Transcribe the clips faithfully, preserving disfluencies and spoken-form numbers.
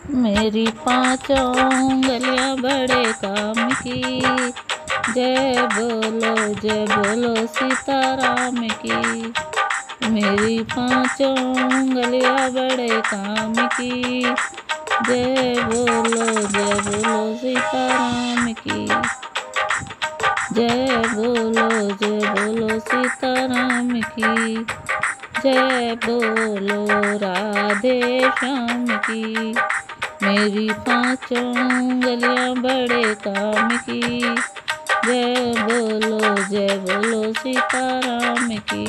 मेरी पांचों उंगलियां बड़े काम की। जय बोलो जय बोलो सीताराम की। मेरी पांचों उंगलियां बड़े काम की। जय बोलो जय बोलो सीताराम की। जय बोलो जय बोलो सीताराम की। जय बोलो राधे श्याम की। मेरी पांचों उंगलियां बड़े काम की। जय बोलो जय बोलो सीताराम की।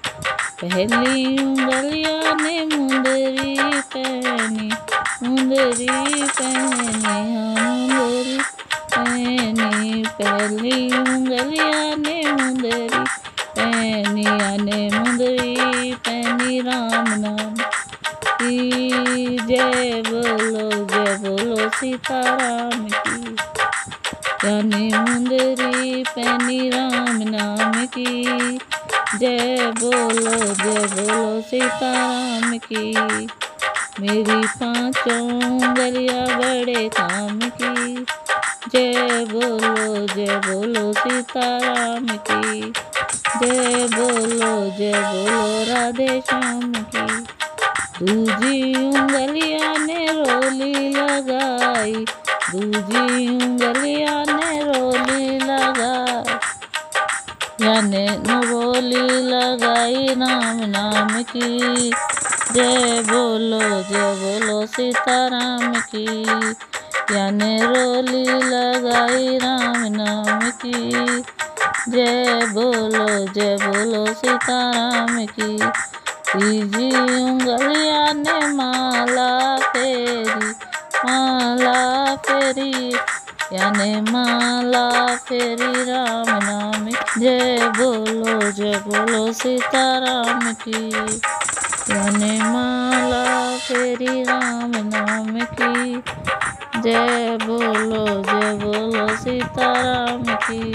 पहली उंगलियां ने मुंदरी पहनी, मुंदरी पहनी, हाँ मुंदरी पहनी। पहली उंगलियां ने मुंदरी पहनी, ने मुंदरी पहनी राम नाम की। जय बोलो जय बोलो सीताराम की। यानी मुंदरी पहनी राम नाम की। जय बोलो जय बोलो सीताराम की। मेरी पांचों उंगलियां बड़े काम की। जय बोलो जय बोलो सीताराम की। जय बोलो जय बोलो राधे श्याम की। दूजी उंगलियां ने रोली लगाई, दूजी उंगलियां ने रोली लगाई, याने रोली लगाई राम नाम की। जय बोलो जय बोलो सीताराम की। याने रोली लगाई राम नाम की। जय बोलो जय बोलो सीताराम की। तीजी उंगलियां ने माला फेरी, माला फेरी, याने माला फेरी राम नाम। जय बोलो जय बोलो सीताराम की। याने माला फेरी राम नाम की। जय बोलो जय बोलो सीताराम की।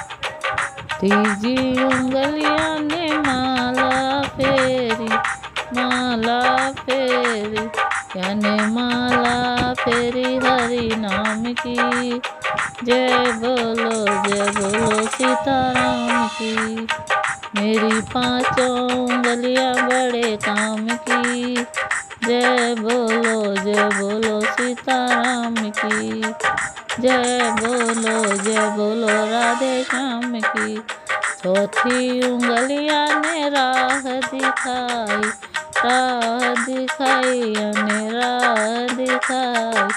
तीजी उंगलियां ने माला फेरी, माला फेरी, याने माला फेरी हरि नाम की। जय बोलो जय बोलो सीताराम की। मेरी पांचों उंगलियां बड़े काम की। जय बोलो जय बोलो सीताराम की। जय बोलो जय बोलो राधे श्याम की। चौथी उंगलियां ने राह दिखाई, राह दिखाई, याने राह दिखाई,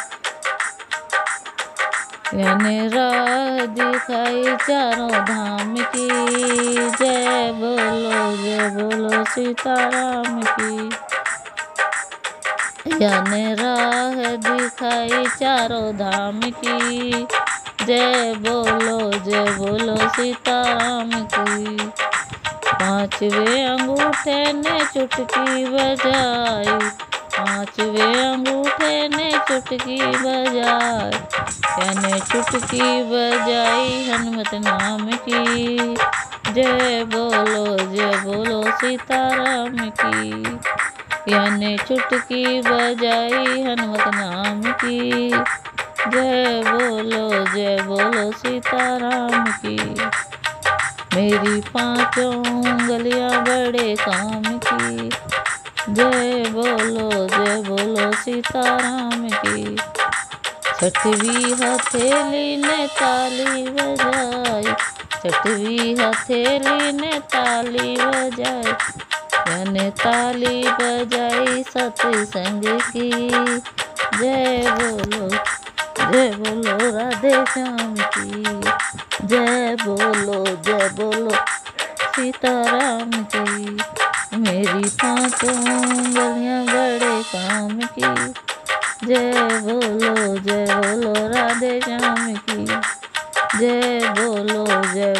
याने राह दिखाई चारों धाम की। जय बोलो जय बोलो सीताराम की। याने राह दिखाई चारों धाम की। जय बोलो जय बोलो सीताराम की। पांचवे अंगूठे ने चुटकी बजाई, पांचवे अंगूठे ने चुटकी बजाई, याने चुटकी बजाई हनुमत नाम की। जय बोलो जय बोलो सीताराम की। याने चुटकी बजाई हनुमत नाम की। जय बोलो जय बोलो सीताराम की। मेरी पांचों उंगलियां बड़े काम की। जय बोलो जय बोलो सीताराम की। छठवीं हथेली ने ताली बजाई, छठवीं हथेली ने ताली बजाई, याने ताली बजाई सत्संग की। जय बोलो जय बोलो राधे श्याम की। जय बोलो जय बोलो सीताराम की। मेरी पांचों उंगलियां बड़े काम की। जय बोलो जय बोलो राधे श्याम की। जय बोलो जय